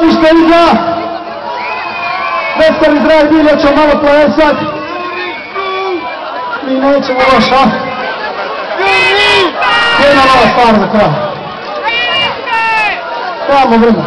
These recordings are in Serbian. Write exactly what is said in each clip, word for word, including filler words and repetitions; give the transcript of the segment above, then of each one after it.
ništa iza. Vesper iz Raj Bilja će malo plesat. Mi nećemo loš, a? Jedna mala stvar za kraj. Trebamo vrlo.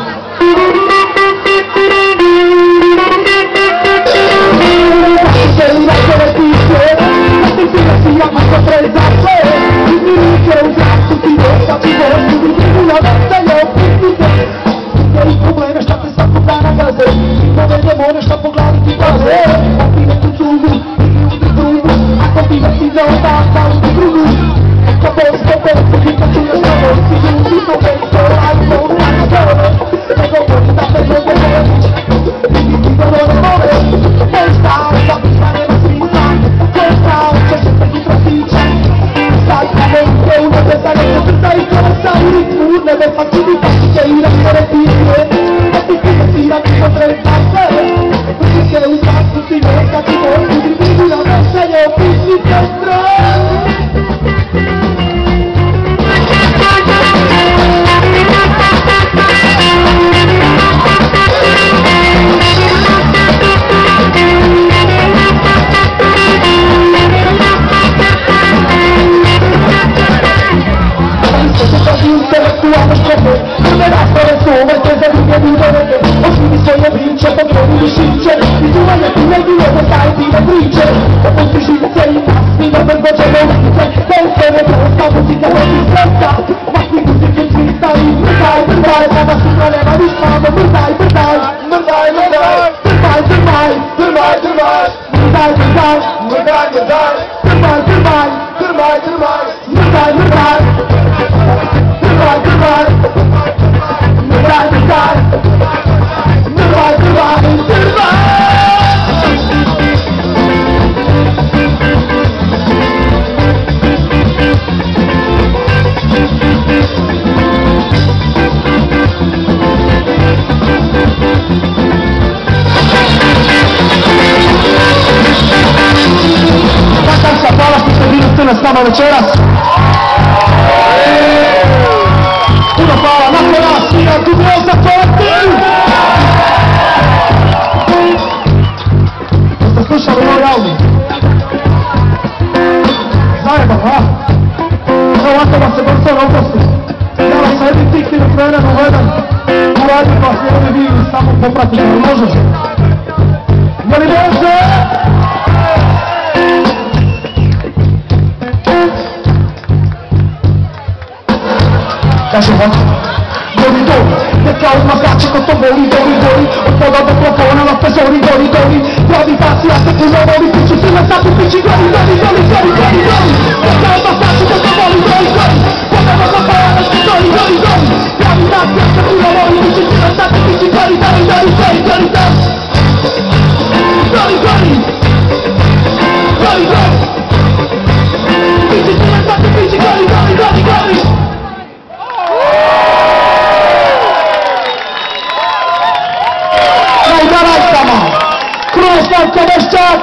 Probleme šta te svakog dana gaze, povedemo nešto po glavi ti gaze. Opine tu cugu, ili udri drugu, ako ti ne si dao tata u drugu. Eko bez tebe, pita ću još ovo, si ljudi po pesto, lajko, tako zove. Nego boli da te ne govoriš, vidi ti govore vole. To je stao, da pisma nema smisla, to je stao, će se te sutra stiče. Sad kada ide u nebesa, neko trta i kolesa u ritmu u nebesa, čudi pa si će i rasporedije. Tira ti potreba se, ti se u svaku ti neka ti moći, ti vidi na veselje, opisni te strah. Intelektualne strofe, prve rasprave su uvete za druge budovete. Oživi svoje priče, pokreni mišiće, izuvanje ti ne bilo da staje ti ne priče. Opusti živice i pasmi na brzođene ulice, da u sebe prosta muzika vodi srca. Makni muzike tvista i mrdaj, mrdaj, kada sutra nema ništa, no mrdaj, mrdaj, mrdaj, mrdaj, mrdaj, mrdaj, mrdaj, mrdaj, mrdaj, mrdaj, mrdaj, mrdaj, mrdaj, mrdaj, mrdaj, mrdaj, mrdaj, mrdaj. Goodbye, goodbye, goodbye, goodbye, goodbye, goodbye, goodbye. Natasza, hvala što ste bili s nama večeras. Puno hvala, nakon nas svira Dubroza kolektiv! Jeste slušali moj album? Zajebam, a? Ovako vas se brzo oprosti. Ja vas sa jednim fiktivnim krenem uvedem. Uradim vas jer oni vi samo popratite, ali može? Je li može? Kaže ovako, gori doli, neka odmah skače ko to voli, gori doli, od poda do plafona na pezori, gori doli, gravitacija se puno voli, piću si na sapu pići, gori doli, gori, gori, gori, gori, neka odmah skače ko to voli, gori, gori, poda do plafona na pezori, gori, gori, gravitacija se puno voli, piću si na sapu pići, gori, gori, gori, gori, gori, gori, gori, gori, gori, gori, piću si na sapu pići, gori, gori, gori, gori. Slavko Veščak!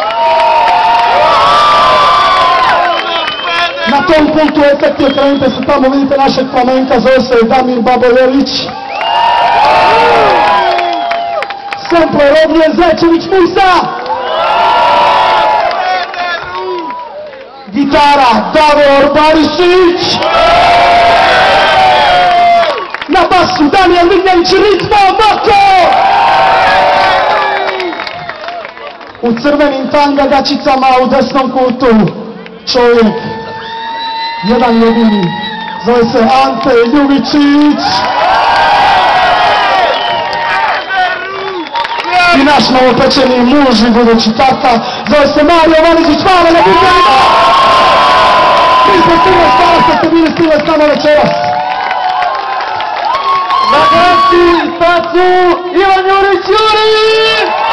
Na tom pultu efekti, okrenite se tamo, vidite našeg flamenka, zove se Damir Babojević. Sample Rodnije Zečević Musa. Gitara Davor Barišić. Na basu Daniel Vignjević, ritmo Mako. U crvenim tanga gačicama u desnom kutu čovjek, jedan jedini, zove se Ante Ljubičić. I naš novopečeni muž i budući tata, zove se Mario Vanizić, hvala na buđenima! Mi smo Stile, hvala što ste bili Stile s nama večeras. Na gasti, tacu, Ivan Jurić Jurić!